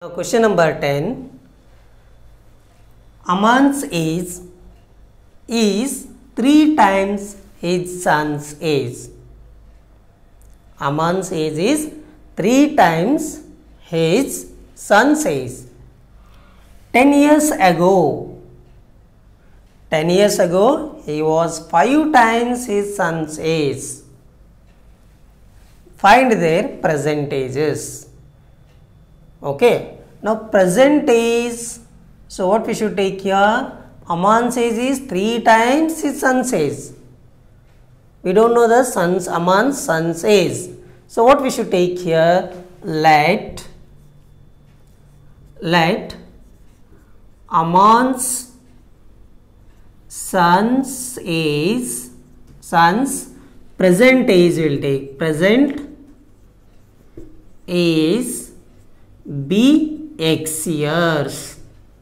Now question number 10. Aman's age is 3 times his son's age. Aman's age is 3 times his son's age. 10 years ago, he was 5 times his son's age. Find their present ages. Okay, now present age, so what we should take here? Aman's age is 3 times his son's age. We don't know the Aman's son's age. So what we should take here? Let Aman's son's present age will take. Present age be x years.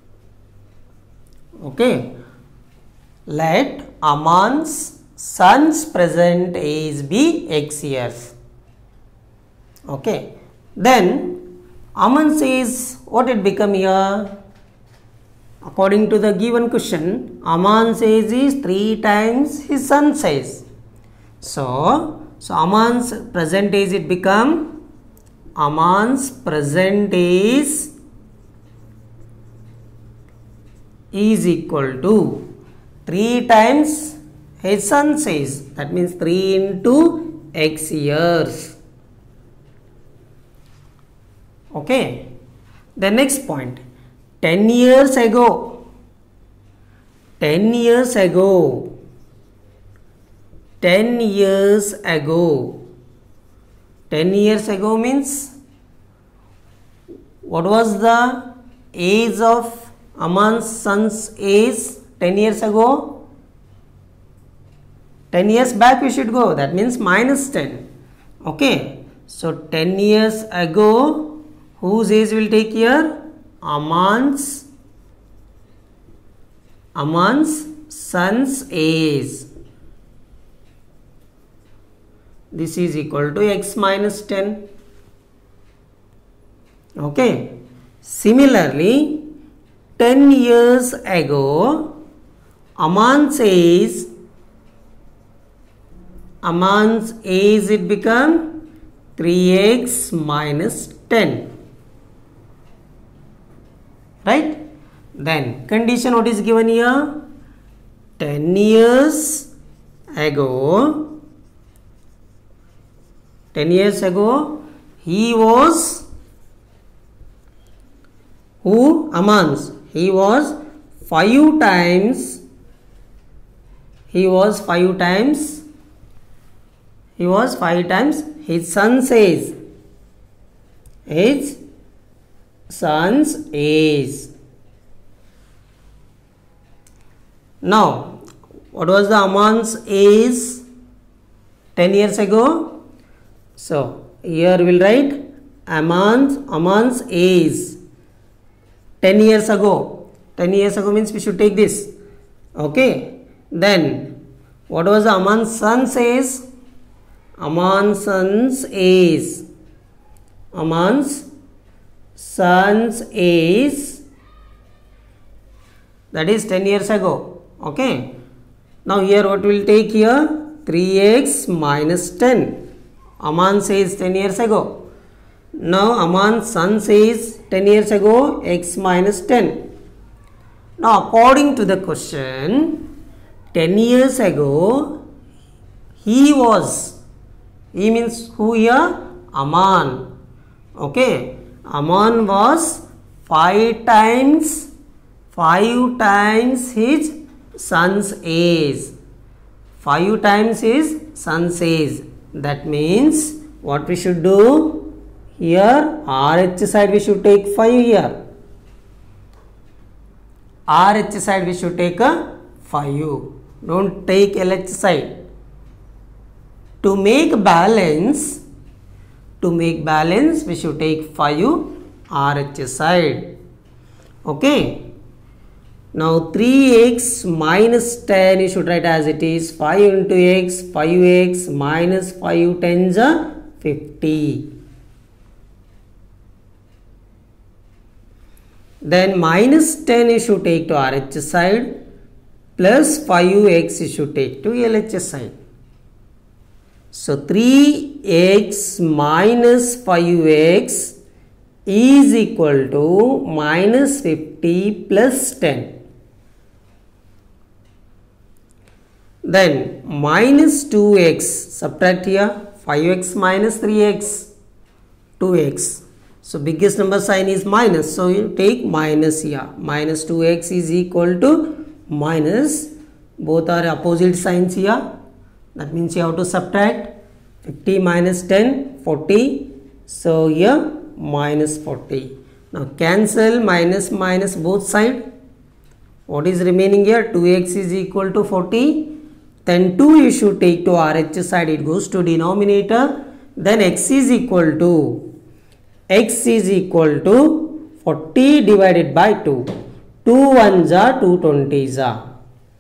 Okay, let Aman's son's present age be x years. Okay, then Aman's age, what it become here? According to the given question, Aman's age is 3 times his son's age. So Aman's present age it become, Aman's present age is equal to 3 times his son's age. That means 3 into x years. Okay. The next point. 10 years ago. 10 years ago. 10 years ago. 10 years ago means, what was the age of Aman's son's age 10 years ago? 10 years back we should go, that means minus 10. Okay, so 10 years ago, whose age will take here? Aman's son's age. This is equal to x minus 10. Okay. Similarly, 10 years ago, Aman's age it become 3x minus 10. Right? Then condition what is given here? 10 years ago, he was, who? Aman's. He was 5 times his son's age. His son's age. Now, what was the Aman's age 10 years ago? So, here we will write Aman's age 10 years ago. 10 years ago means we should take this. Okay. Then, what was the Aman's son's age? Aman's son's age. Aman's son's age, that is 10 years ago. Okay. Now, here what we will take here? 3x minus 10. Aman's age 10 years ago. Now, Aman's son's age 10 years ago, x minus 10. Now, according to the question, 10 years ago, he means who here? Aman. Okay. Aman was 5 times his son's age. 5 times his son's age. That means what we should do here, RH side we should take 5 here. RH side we should take a 5. Don't take LH side. To make balance we should take 5 RH side. Okay. Now 3x minus 10 you should write as it is 5 into x, 5x minus 5 tens are 50. Then minus 10 you should take to RHS side, plus 5x you should take to LHS side. So 3x minus 5x is equal to minus 50 plus 10. Then minus 2x, subtract here, 5x minus 3x, 2x. So biggest number sign is minus, so you take minus here. Minus 2x is equal to minus, both are opposite signs here. That means you have to subtract 50 minus 10, 40. So here minus 40. Now cancel minus minus both side. What is remaining here? 2x is equal to 40. Then 2 you should take to RHS side, it goes to denominator. Then x is equal to 40 divided by 2. 2 1s are 2 20s are.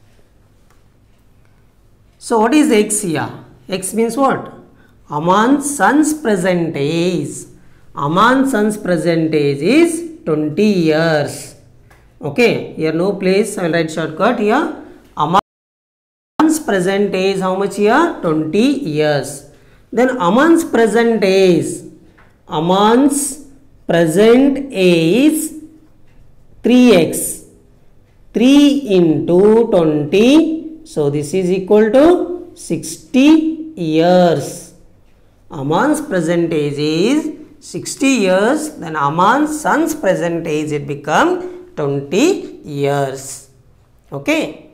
So what is x here? X means what? Aman's son's present age. Aman's son's present age is 20 years. Okay, here no place, I will write shortcut here. Aman's present age how much here? 20 years. Then Aman's present age. Aman's present age 3x. 3 into 20. So this is equal to 60 years. Aman's present age is 60 years. Then Aman's son's present age it become 20 years. Okay.